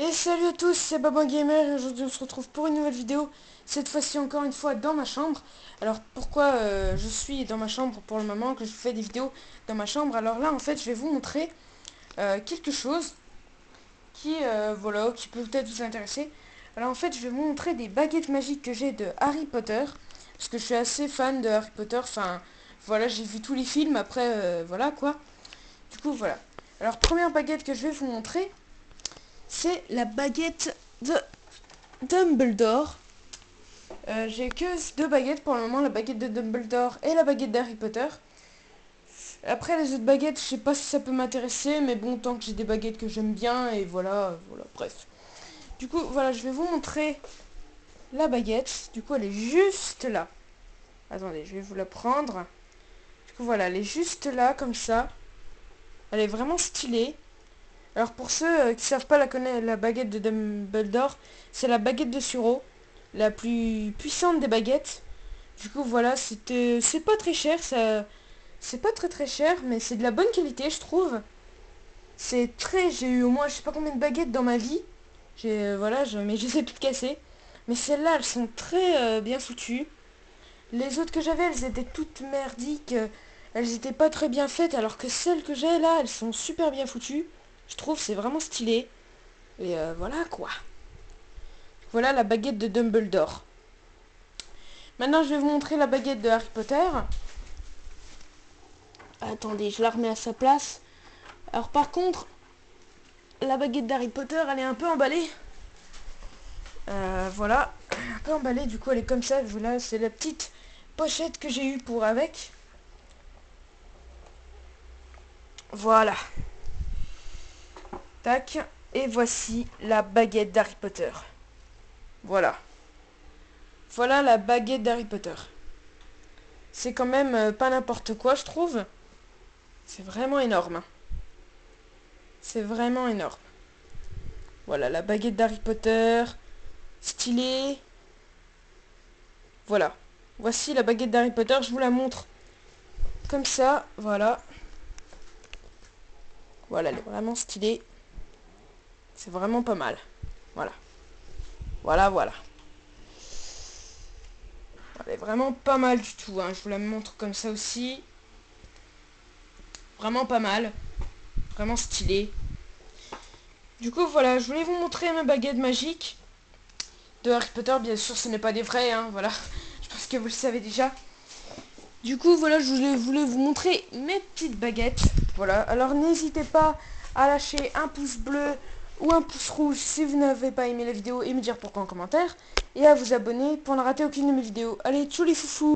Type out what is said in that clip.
Et salut à tous, c'est Baba Gamer et aujourd'hui on se retrouve pour une nouvelle vidéo. Cette fois-ci encore une fois dans ma chambre. Alors pourquoi je suis dans ma chambre pour le moment, que je fais des vidéos dans ma chambre. Alors là en fait je vais vous montrer quelque chose qui, voilà, qui peut peut-être vous intéresser. Alors en fait je vais vous montrer des baguettes magiques que j'ai de Harry Potter. Parce que je suis assez fan de Harry Potter, enfin voilà, j'ai vu tous les films après, voilà quoi. Du coup voilà. Alors première baguette que je vais vous montrer, c'est la baguette de Dumbledore. J'ai que deux baguettes pour le moment, la baguette de Dumbledore et la baguette d'Harry Potter. Après les autres baguettes, je sais pas si ça peut m'intéresser, mais bon, tant que j'ai des baguettes que j'aime bien, et voilà, bref. Du coup, voilà, je vais vous montrer la baguette. Du coup, elle est juste là. Attendez, je vais vous la prendre. Du coup, voilà, elle est juste là, comme ça. Elle est vraiment stylée. Alors pour ceux qui savent pas la connaître, la baguette de Dumbledore, c'est la baguette de Suro, la plus puissante des baguettes. Du coup voilà, c'est pas très cher, ça, c'est pas très cher, mais c'est de la bonne qualité je trouve. J'ai eu au moins je sais pas combien de baguettes dans ma vie. Voilà, mais je sais toutes casser. Mais celles-là, elles sont très bien foutues. Les autres que j'avais, elles étaient toutes merdiques. Elles étaient pas très bien faites, alors que celles que j'ai là, elles sont super bien foutues. Je trouve c'est vraiment stylé. Et voilà quoi. Voilà la baguette de Dumbledore. Maintenant je vais vous montrer la baguette de Harry Potter. Attendez, je la remets à sa place. Alors par contre, la baguette d'Harry Potter, elle est un peu emballée. Voilà, un peu emballée, du coup elle est comme ça. Voilà, c'est la petite pochette que j'ai eue pour avec. Voilà. Tac. Et voici la baguette d'Harry Potter. Voilà. Voilà la baguette d'Harry Potter. C'est quand même pas n'importe quoi, je trouve. C'est vraiment énorme. Hein. C'est vraiment énorme. Voilà, la baguette d'Harry Potter. Stylée. Voilà. Voici la baguette d'Harry Potter. Je vous la montre comme ça. Voilà. Voilà, elle est vraiment stylée. C'est vraiment pas mal. Voilà. Voilà. Elle est vraiment pas mal du tout. Hein. Je vous la montre comme ça aussi. Vraiment pas mal. Vraiment stylée. Du coup, voilà, je voulais vous montrer mes baguettes magiques de Harry Potter. Bien sûr, ce n'est pas des vrais, hein, voilà. Je pense que vous le savez déjà. Du coup, voilà, je voulais vous montrer mes petites baguettes. Voilà, alors n'hésitez pas à lâcher un pouce bleu ou un pouce rouge si vous n'avez pas aimé la vidéo et me dire pourquoi en commentaire. Et à vous abonner pour ne rater aucune de mes vidéos. Allez, tchou les foufous!